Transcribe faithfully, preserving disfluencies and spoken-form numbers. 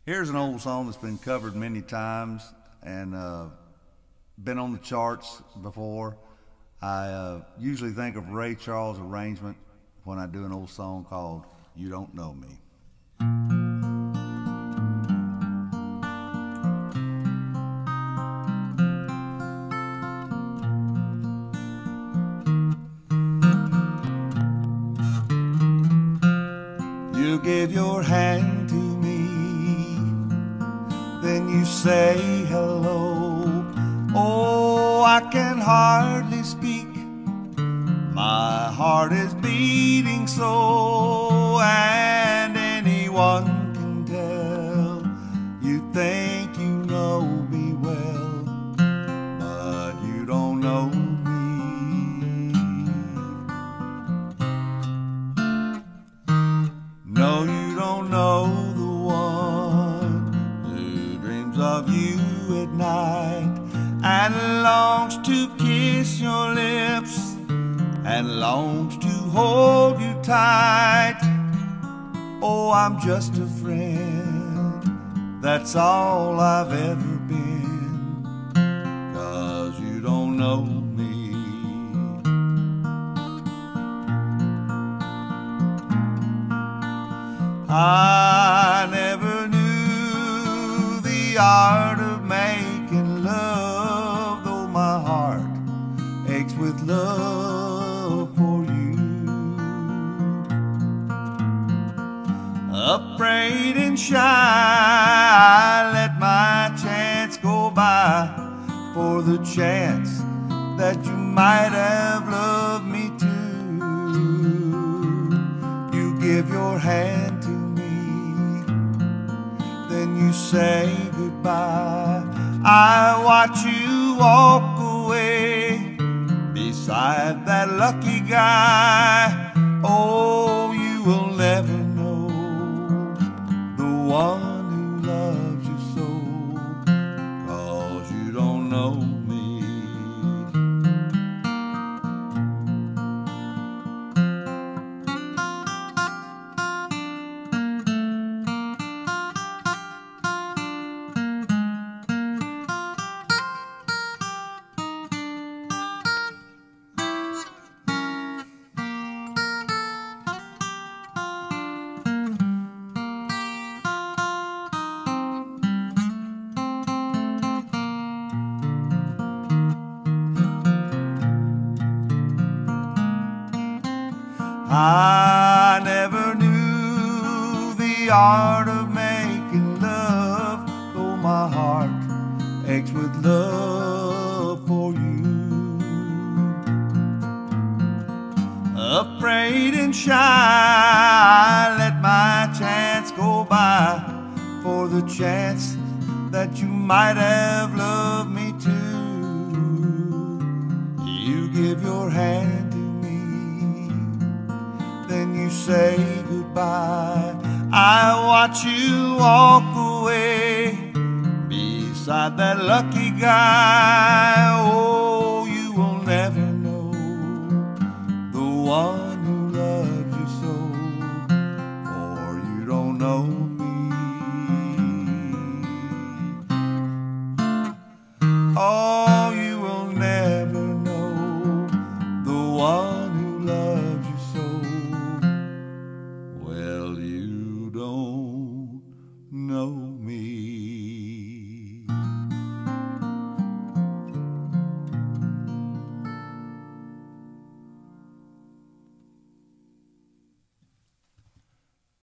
Here's an old song that's been covered many times and uh, been on the charts before. I uh, usually think of Ray Charles' arrangement when I do an old song called You Don't Know Me. You give your hand to me, then you say hello. Oh, I can hardly speak, my heart is beating so, and anyone can tell you think you know me well, but you don't know me. No, you don't know the one who dreams of you at night and longs to kiss your lips and longs to hold you tight. Oh, I'm just a friend, that's all I've ever been, 'cause you don't know me. I never knew the art of making love, though my heart aches with love for you. Afraid and shy, I let my chance go by for the chance that you might have loved me too. You give your hand to me, then you say goodbye. I watch you walk away beside that lucky guy. Oh, you will never know the one who loves you so, 'cause you don't know me. I never knew the art of making love, though my heart aches with love for you. Afraid and shy, I let my chance go by for the chance that you might have loved me too. You give your hand to me, then you say goodbye. I watch you walk away beside that lucky guy.